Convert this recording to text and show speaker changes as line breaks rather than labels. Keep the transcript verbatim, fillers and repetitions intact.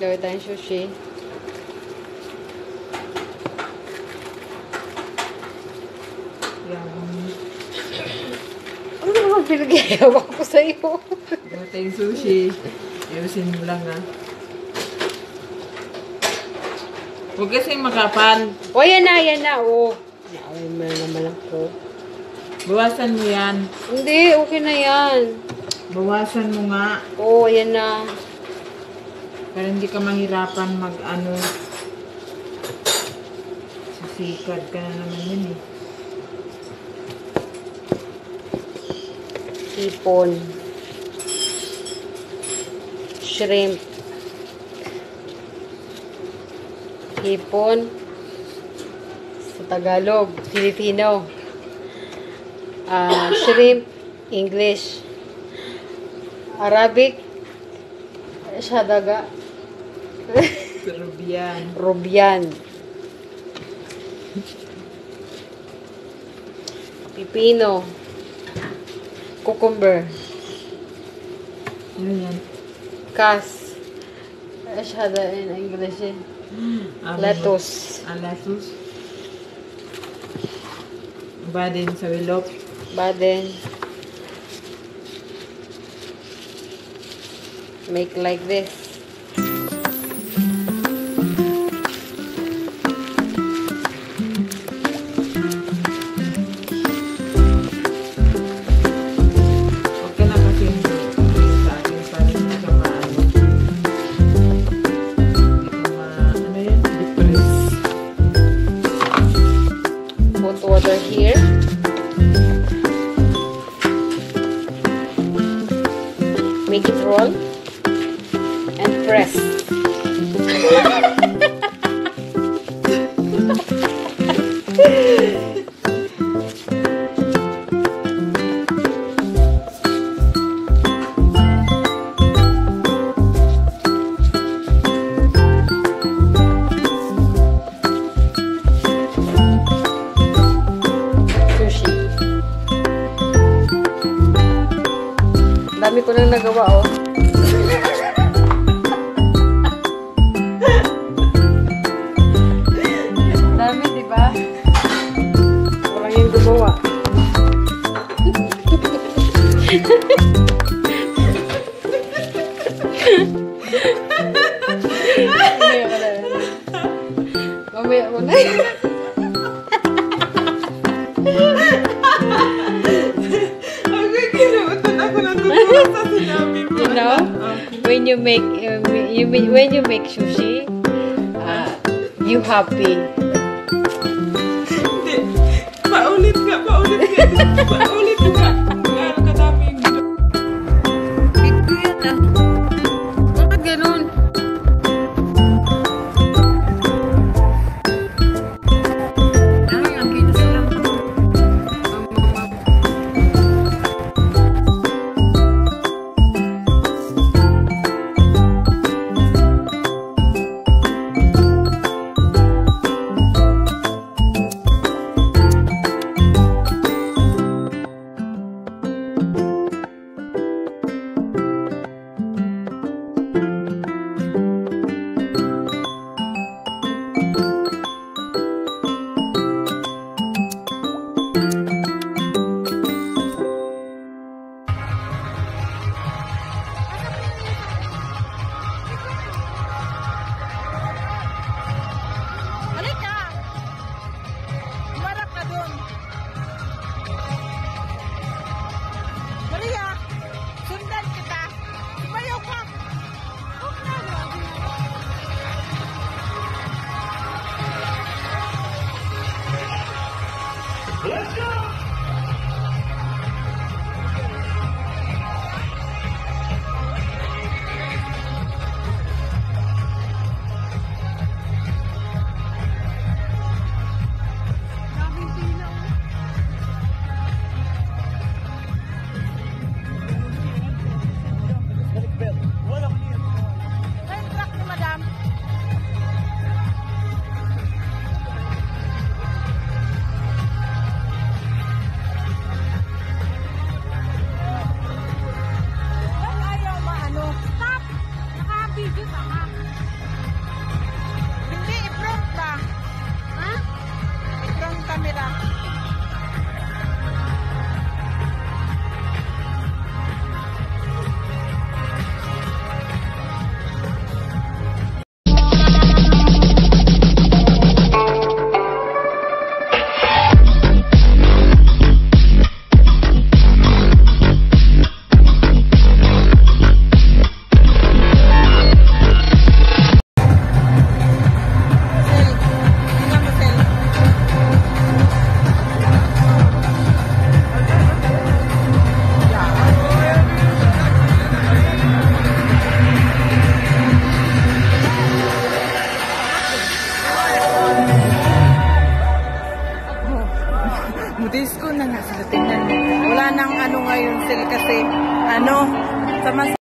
Gawin tayong sushi.
Yan.
Ano naman pinag-iawak ko sa iyo?
Gawin tayong sushi. Ayusin mo lang ha. Huwag kasi makapal.
O, yan na, yan na. O. Ay, mo naman ako.
Bawasan mo yan.
Hindi, okay na yan.
Bawasan mo nga.
O, yan na.
Para hindi ka mahirapan mag-ano. Sisikad ka na naman yun eh.
Hipon. Shrimp. Hipon. Sa Tagalog, Filipino. Uh, shrimp, English. Arabic, Shadaga.
Peruvian.
Rubian. Pipino. Cucumber.
Ano yan?
Cas. Shada in English eh.
Ah,
Lettuce.
Ah, lettuce. Ba din sa wilok.
Baden. Make like this.
Huwag ka na kasi sa akin para hindi ka maano. Hindi ka ma... Ano yan? Depress.
Put water here. Make it roll and press. Sushi. Dami ko nang nagawa, oh. Dami, di ba? Walang yung gumawa. Mamaya ko na. Mamaya ko na. You know, when you make uh, you make when you make sushi, uh, you happy.
Hindi. Paulit nga, paulit nga. Paulit nga. Gaano kadaming
Big ko yan ah. Bakit ganun? Ay, ang kinis lang.
Disco na nga sila. Tingnan mo. Wala nang ano ngayon sila kasi ano, sama